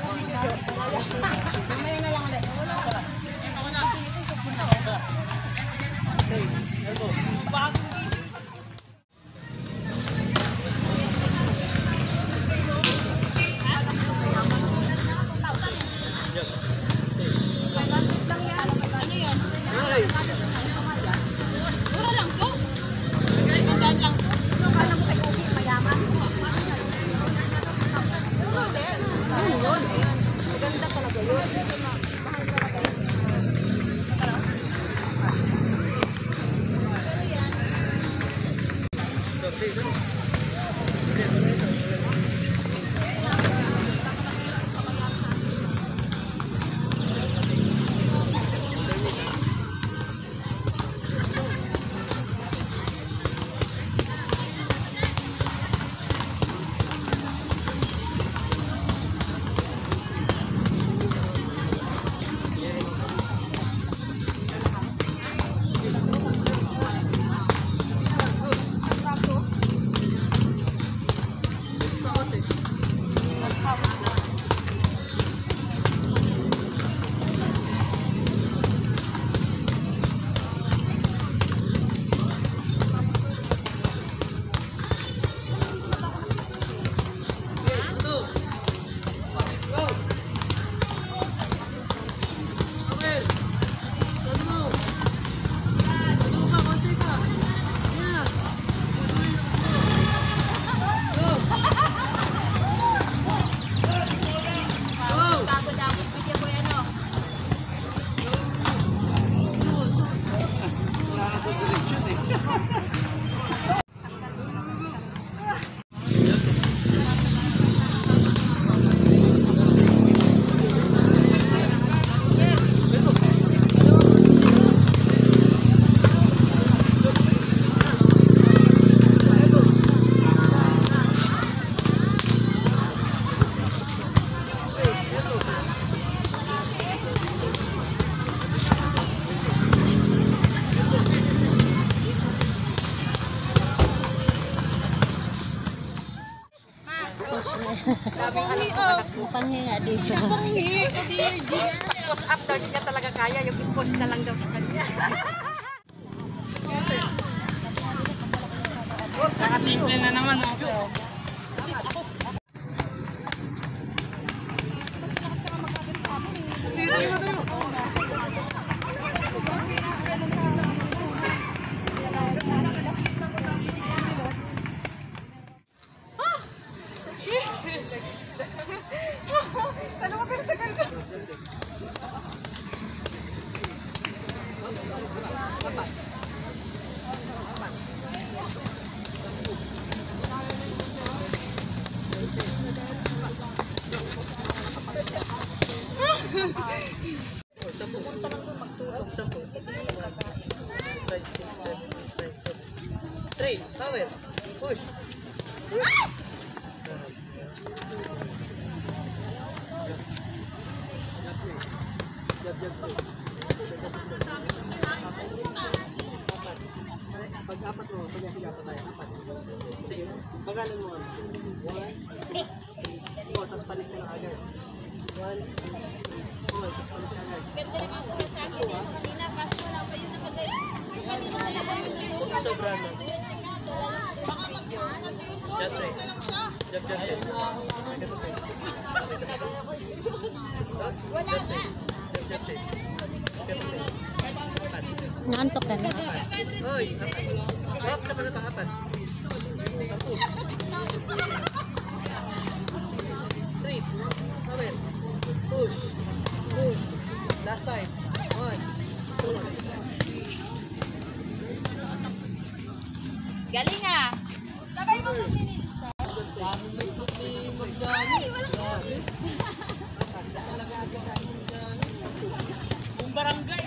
Mamaya na lang ulit. Panghi nga dito. Panghi, hindi. Push up daw, hindi niya talaga kaya. Yung i-push na lang daw sa kanya. Nakasimple na naman, oh. Three, power, push. Pag-apat mo, pag-apat tayo, apat. Pagalan mo. 1, 4, tapos palit mo na agad. 1, 4, tapos palit na agad. Ganda naman ko sa akin yung kanina, paso wala pa yun nakagaya. Sobra na. Jab 3. Jab 3. Wala na. Jab 3. Naantok ka na. Hoy, apat. Hop, sa pala pa, apat. 10. Straight. Power. Push. Push. Last 5. 1. 2. Galing ah. Sabay mo sa minutes. Kung barangay.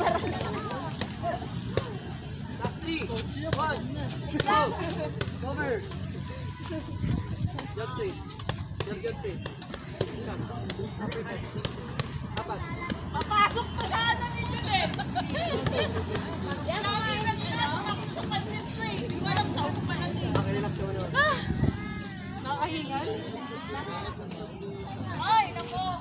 Last 3. 1. Go. Cover. Jab 3. Jab 3. Apat. Papasok pa sa ano ni Juliet. Yan ang mga pinasok sa pansit ko eh. Hindi ko alam sa upo pa lang eh. Relax naman naman. Nakahingal. Ay, nako.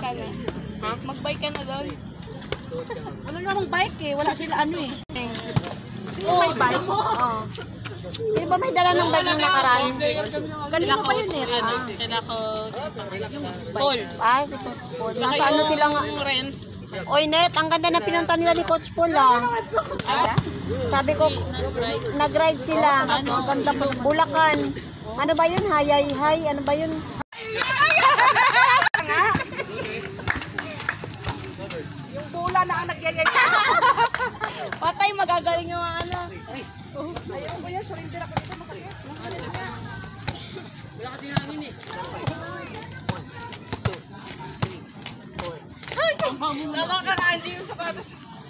sana. Mag-bike ka na doon. Wala namang bike eh. Wala sila ano eh. May bike? Oo. Sino ba may dala ng bike ng nakaraan? Kanina pa yun eh. Kailan ko Paul. Si Coach Paul. Nasa ano sila nga? Renz. Oy, Net, ang ganda na pinunta nila ni Coach Paul ah. Sabi ko, nag-ride sila. Ang ganda po. Bulacan. Ano ba yun? Hayay. Ano ba yun? Yung bula na ang nagyayay. Patay, magagaling yung ano. Ayaw ko yan. Surrender ako dito. Masakit. Wala kasi hangin eh. Tama ka na, hindi yung sapatos.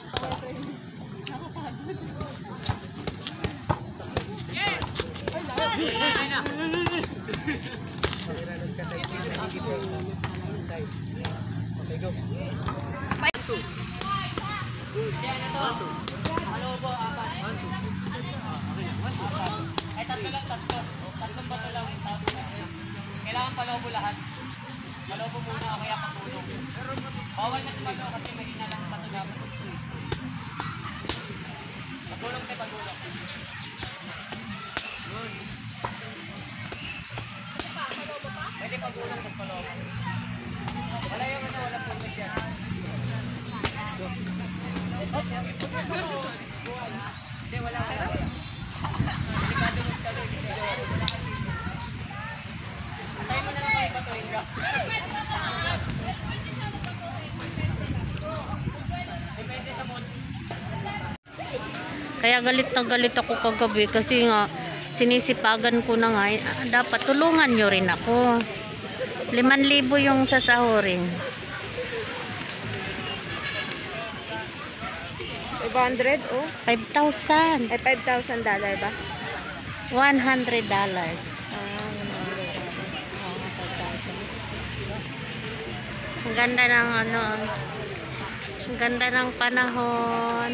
Ay, tatlo lang, tatlo. Tatlong bato lang. Tapos, kailangan palobo lahat. Palobo muna o kaya patulong. Bawal na si bato kasi mahina lang ang bato dapat. Pagulong tayo, pagulong. Pwede pagulong, tapos palobo. Wala yung ano, wala po na siya. Hindi, wala ka. Delikado mo sa loob. Tayo mo na lang kayo batuhin ka. Depende sa mood. Kaya galit na galit ako kagabi kasi nga sinisipagan ko na nga. Dapat tulungan nyo rin ako. 5,000 yung sasahurin. 500 oh. 5,000. Ay, $5,000 ba? $100. Ang ganda ng ano. Ang ganda ng panahon.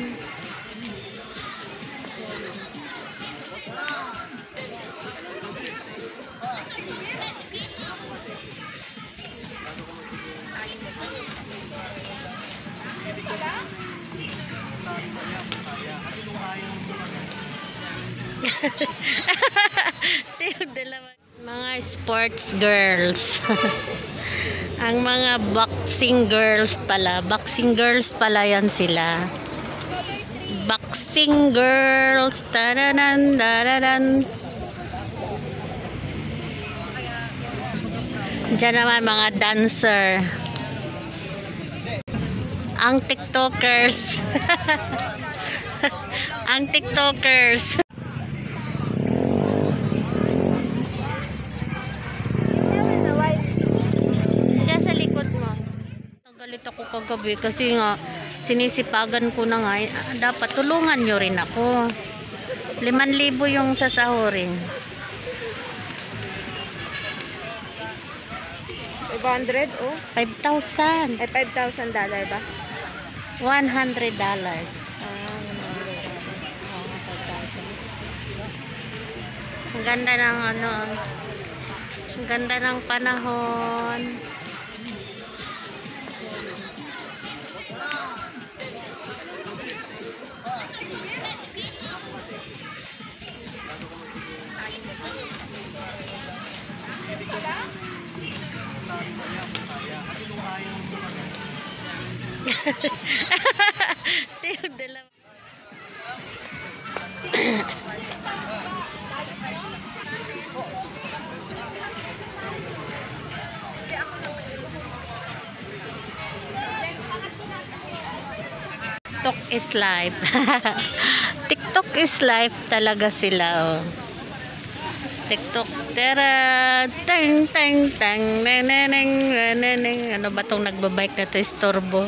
Mga sports girls. Ang mga boxing girls pala. Boxing girls pala yan sila. Boxing girls. Taranan, taranan. Diyan naman mga dancer. Ang tiktokers. Ang tiktokers. Diyan sa likod mo. Galit ako kagabi kasi nga sinisipagan ko na nga. Dapat tulungan nyo rin ako. 5,000 yung sasahurin. 500 oh. 5,000. Ay, $5,000 ba? $100. Ang ganda ng ano. Ang ganda ng panahon. Siyog dalawa. TikTok is life. TikTok is life talaga sila, oh. TikTok, tara, tang, tang, tang, nananang, nananang. Ano ba itong nagbabike na ito? Istorbo.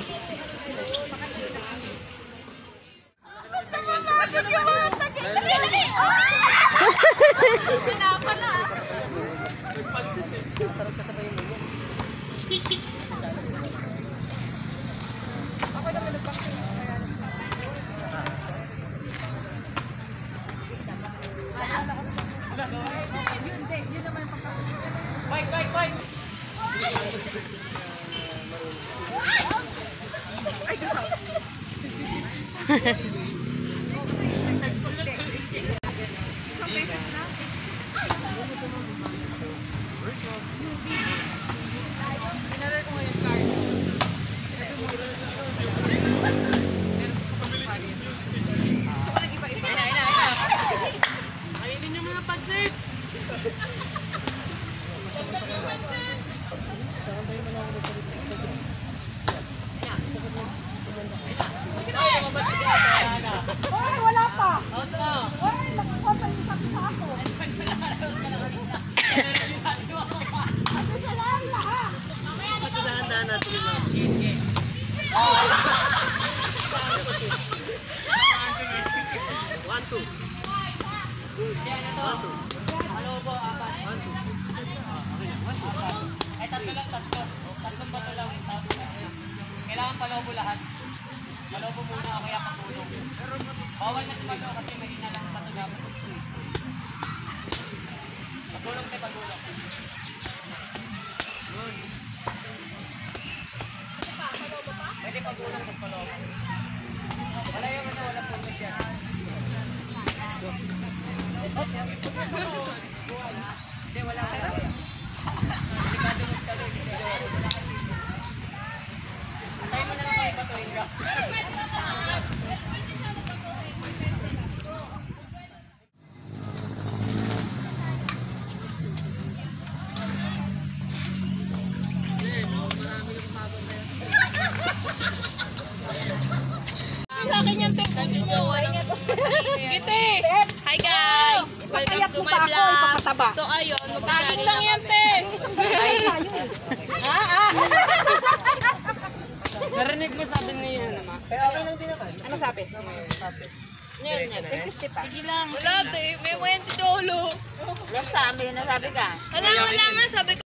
Bike, bike, bike! Kainin niyo mga pansit! Ay, mabasa siya. Kaya na. Hoy, wala pa. Tapos na. Hoy, nakuha pa yung sabi sa ako. Sabi sa lang lahat. Dahan-dahan natin yung mga. Sige, sige. One, two. Yan na to. Palobo, apat. Ay, tatlo lang, tatlo. Tatlong bato lang. Tapos, kailangan palobo lahat. Palobo muna, kaya patulong. Bawal na si Malo kasi mahina lang ang bato dapat. Patulong tayo, patulong. Pwede pagulong, tapos palobo. Wala yung ano, walang pumis yan. Hindi, wala ka lang. Delikado magsalo, hindi siya gawa. Antay mo na lang kayo batuhin ka. Sa akin yung tip. Kasi jowa ng Gite! Hi guys! Welcome to my vlog! So ayun, magkakali Lang yan, te! Narinig mo sabi ni ano, ma? Pero okay lang din naman. Ano sabi? Wala te, may mo yan si Jolo. Yes, sabi na sabi ka. Wala nga sabi ko.